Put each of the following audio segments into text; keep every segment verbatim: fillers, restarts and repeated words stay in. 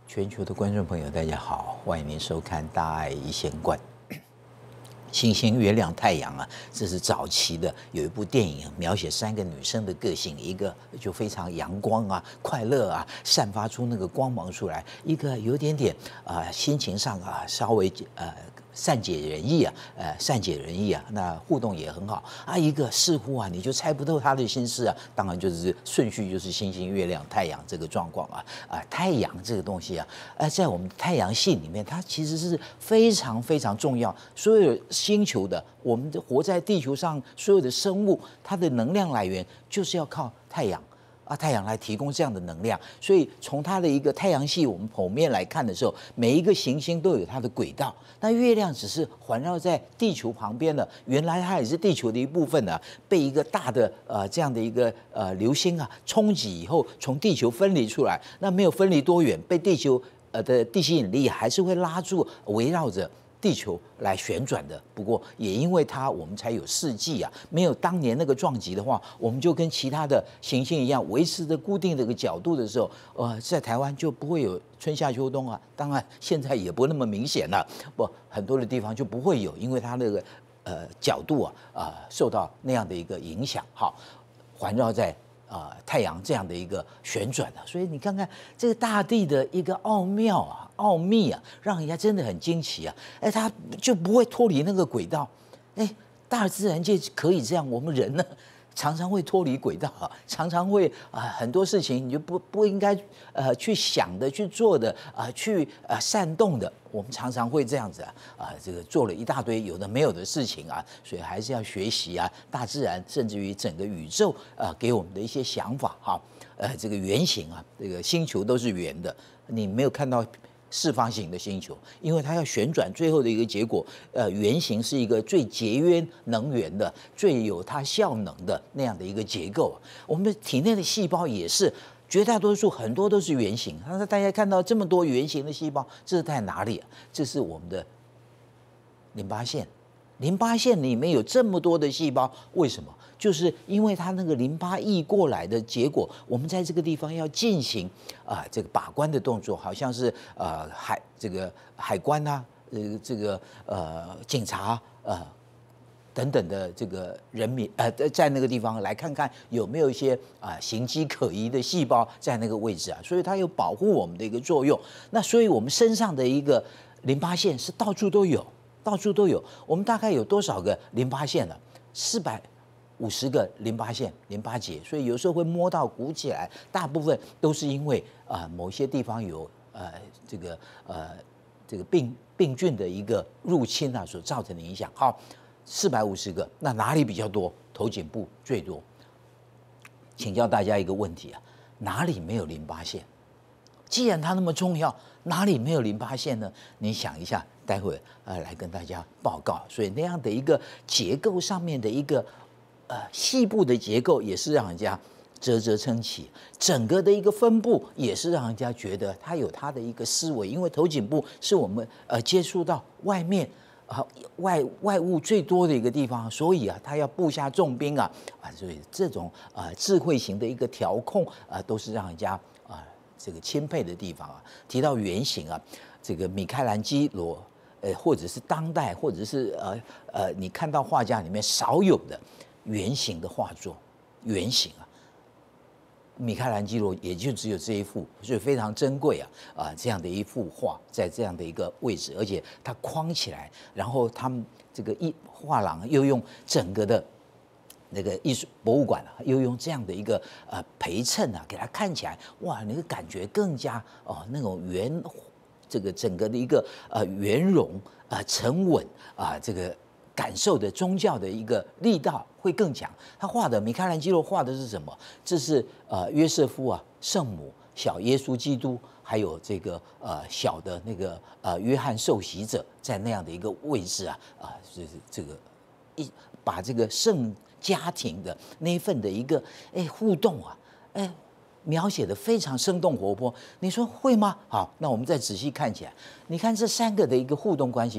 全球的观众朋友，大家好，欢迎您收看《大爱一线观》。星星、月亮、太阳啊，这是早期的有一部电影描写三个女生的个性，一个就非常阳光啊、快乐啊，散发出那个光芒出来；一个有点点啊、呃、心情上啊稍微呃善解人意啊，呃善解人意啊，那互动也很好啊。一个似乎啊你就猜不透他的心思啊，当然就是顺序就是星星、月亮、太阳这个状况啊啊、呃，太阳这个东西啊，呃，在我们太阳系里面，它其实是非常非常重要，所有星球的，我们的活在地球上所有的生物，它的能量来源就是要靠太阳啊，太阳来提供这样的能量。所以从它的一个太阳系我们剖面来看的时候，每一个行星都有它的轨道，那月亮只是环绕在地球旁边的，原来它也是地球的一部分呢、啊，被一个大的呃这样的一个呃流星啊冲击以后，从地球分离出来，那没有分离多远，被地球呃的地心引力还是会拉住，围绕着地球来旋转的。不过也因为它，我们才有四季啊。没有当年那个撞击的话，我们就跟其他的行星一样，维持着固定的一个角度的时候，呃，在台湾就不会有春夏秋冬啊。当然现在也不那么明显了，不，很多的地方就不会有，因为它那个呃角度啊啊、呃、受到那样的一个影响，好，环绕在。啊、呃，太阳这样的一个旋转啊，所以你看看这个大地的一个奥妙啊、奥秘啊，让人家真的很惊奇啊！哎，它就不会脱离那个轨道。哎，大自然界可以这样，我们人呢，常常会脱离轨道啊，常常会啊、呃、很多事情你就不不应该呃去想的、去做的啊、呃、去呃煽动的。我们常常会这样子啊，啊，这个做了一大堆有的没有的事情啊，所以还是要学习啊，大自然甚至于整个宇宙啊，给我们的一些想法哈，呃，这个圆形啊，这个星球都是圆的，你没有看到四方形的星球，因为它要旋转，最后的一个结果，呃，圆形是一个最节约能源的、最有它效能的那样的一个结构啊。我们的体内的细胞也是。绝大多数很多都是圆形，那大家看到这么多圆形的细胞，这是在哪里啊？这是我们的淋巴腺，淋巴腺里面有这么多的细胞，为什么？就是因为它那个淋巴溢过来的结果，我们在这个地方要进行啊、呃、这个把关的动作，好像是呃海这个海关啊，呃这个呃警察呃。等等的这个人民呃，在那个地方来看看有没有一些啊、呃、形迹可疑的细胞在那个位置啊，所以它有保护我们的一个作用。那所以我们身上的一个淋巴腺是到处都有，到处都有。我们大概有多少个淋巴腺呢？四百五十个淋巴腺、淋巴结，所以有时候会摸到鼓起来，大部分都是因为啊、呃、某些地方有呃这个呃这个病病菌的一个入侵啊所造成的影响。好。四百五十个，那哪里比较多？头颈部最多。请教大家一个问题啊，哪里没有淋巴腺？既然它那么重要，哪里没有淋巴腺呢？你想一下，待会呃来跟大家报告。所以那样的一个结构上面的一个呃细部的结构，也是让人家啧啧称奇。整个的一个分布，也是让人家觉得它有它的一个思维，因为头颈部是我们呃接触到外面。啊，外外物最多的一个地方，所以啊，他要布下重兵啊，啊，所以这种啊智慧型的一个调控啊，都是让人家啊这个钦佩的地方啊。提到原型啊，这个米开朗基罗，呃，或者是当代，或者是呃呃，你看到画家里面少有的圆形的画作，圆形啊。米开朗基罗也就只有这一幅，所以非常珍贵啊啊！这样的一幅画，在这样的一个位置，而且它框起来，然后他们这个艺画廊又用整个的那个艺术博物馆啊，又用这样的一个呃陪衬啊，给它看起来哇，那个感觉更加哦那种圆，这个整个的一个呃圆融啊、呃、沉稳啊、呃、这个。感受的宗教的一个力道会更强。他画的米开朗基罗画的是什么？这是呃约瑟夫啊，圣母、小耶稣基督，还有这个呃小的那个呃约翰受洗者，在那样的一个位置啊啊，就是这个一把这个圣家庭的那一份的一个哎互动啊哎。描写的非常生动活泼，你说会吗？好，那我们再仔细看起来，你看这三个的一个互动关系，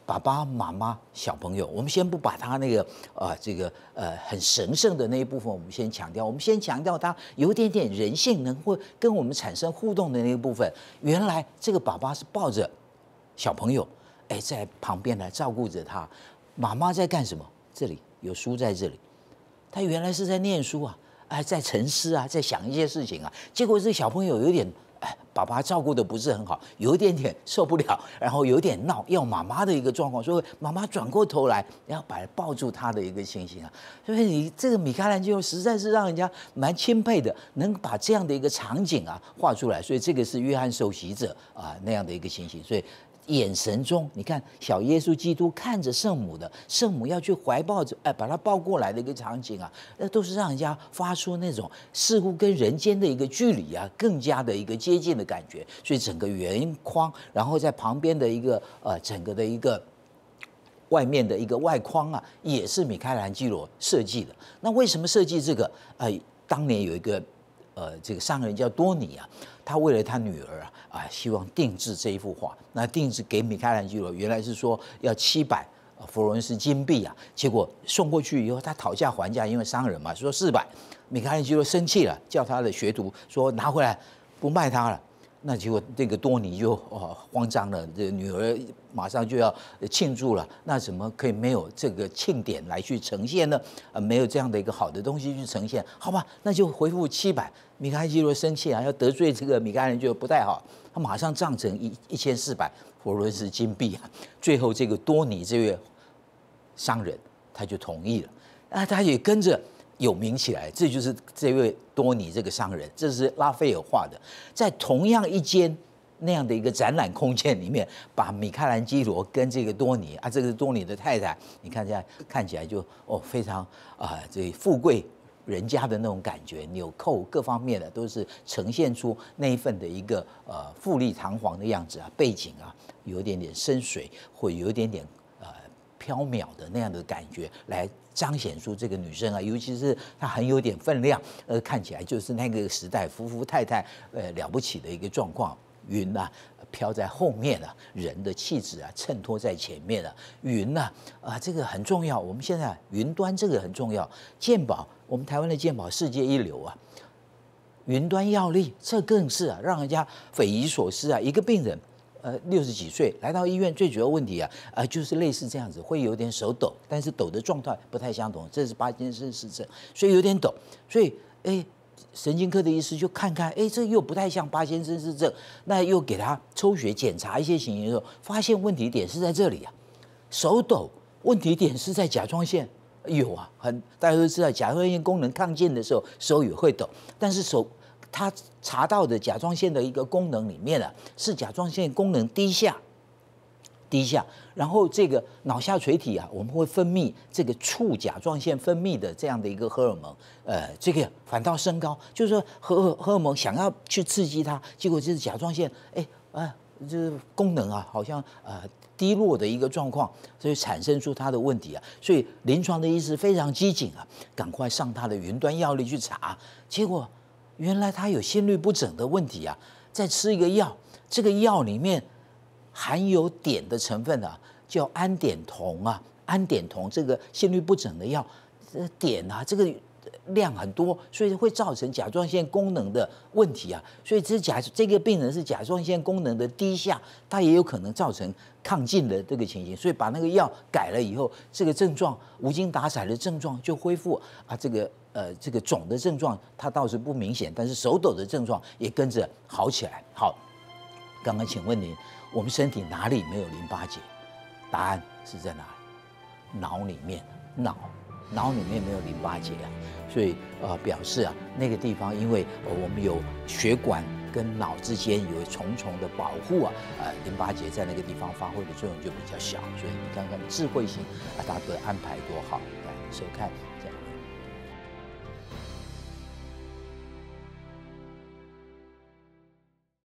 爸爸妈妈小朋友，我们先不把他那个啊、呃、这个呃很神圣的那一部分，我们先强调，我们先强调他有一点点人性，能会跟我们产生互动的那一部分。原来这个爸爸是抱着小朋友，哎，在旁边来照顾着他。妈妈在干什么？这里有书在这里，他原来是在念书啊，哎，在沉思啊，在想一些事情啊。结果这小朋友有点。哎，爸爸照顾的不是很好，有一点点受不了，然后有点闹，要妈妈的一个状况，所以妈妈转过头来要把抱住他的一个情形啊。所以你这个米开朗基罗实在是让人家蛮钦佩的，能把这样的一个场景啊画出来。所以这个是约翰受洗者啊那样的一个情形，所以。眼神中，你看小耶稣基督看着圣母的，圣母要去怀抱着，哎，把他抱过来的一个场景啊，那都是让人家发出那种似乎跟人间的一个距离啊，更加的一个接近的感觉。所以整个圆框，然后在旁边的一个呃，整个的一个外面的一个外框啊，也是米开朗基罗设计的。那为什么设计这个？呃，当年有一个。呃，这个商人叫多尼啊，他为了他女儿啊啊，希望定制这一幅画。那定制给米开朗基罗，原来是说要七百佛罗伦斯金币啊，结果送过去以后，他讨价还价，因为商人嘛，说四百。米开朗基罗生气了，叫他的学徒说拿回来，不卖他了。那结果这个多尼就哦慌张了，这女儿马上就要庆祝了，那怎么可以没有这个庆典来去呈现呢？呃，没有这样的一个好的东西去呈现，好吧，那就回复七百。米开朗基罗生气啊，要得罪这个米开朗基罗不太好，他马上涨成一一千四百佛罗伦斯金币啊。最后这个多尼这位商人他就同意了，那他也跟着。有名起来，这就是这位多尼这个商人，这是拉斐尔画的，在同样一间那样的一个展览空间里面，把米开朗基罗跟这个多尼啊，这个是多尼的太太，你看现在看起来就哦非常啊、呃、这富贵人家的那种感觉，纽扣各方面的都是呈现出那一份的一个呃富丽堂皇的样子啊，背景啊有一点点深邃，或有一点点呃飘渺的那样的感觉来。彰显出这个女生啊，尤其是她很有点分量，呃，看起来就是那个时代夫夫太太呃了不起的一个状况。云啊飘在后面啊，人的气质啊衬托在前面啊。云啊啊，这个很重要。我们现在云端这个很重要。健保，我们台湾的健保世界一流啊。云端药力，这更是啊，让人家匪夷所思啊。一个病人。呃，六十几岁来到医院，最主要问题啊，啊、呃，就是类似这样子，会有点手抖，但是抖的状态不太相同，这是帕金森氏症，所以有点抖，所以哎，神经科的医师就看看，哎，这又不太像帕金森氏症，那又给他抽血检查一些情形的时候，发现问题点是在这里啊，手抖，问题点是在甲状腺，有啊，很大家都知道，甲状腺功能亢进的时候，手也会抖，但是手。他查到的甲状腺的一个功能里面啊，是甲状腺功能低下，低下，然后这个脑下垂体啊，我们会分泌这个促甲状腺分泌的这样的一个荷尔蒙，呃，这个反倒升高，就是说荷荷尔蒙想要去刺激它，结果就是甲状腺，哎啊，就是功能啊，好像呃低落的一个状况，所以产生出它的问题啊，所以临床的医师非常机警啊，赶快上他的云端药力去查，结果。原来他有心律不整的问题啊，在吃一个药，这个药里面含有碘的成分啊，叫胺碘酮啊，胺碘酮这个心律不整的药，这碘啊，这个量很多，所以会造成甲状腺功能的问题啊，所以这甲这个病人是甲状腺功能的低下，它也有可能造成亢进的这个情形，所以把那个药改了以后，这个症状无精打采的症状就恢复啊，这个。呃，这个肿的症状它倒是不明显，但是手抖的症状也跟着好起来。好，刚刚请问您，我们身体哪里没有淋巴结？答案是在哪里？脑里面，脑脑里面没有淋巴结啊，所以呃表示啊那个地方因为、呃、我们有血管跟脑之间有重重的保护啊，呃淋巴结在那个地方发挥的作用就比较小，所以你看看智慧型啊，它的安排多好，来收看。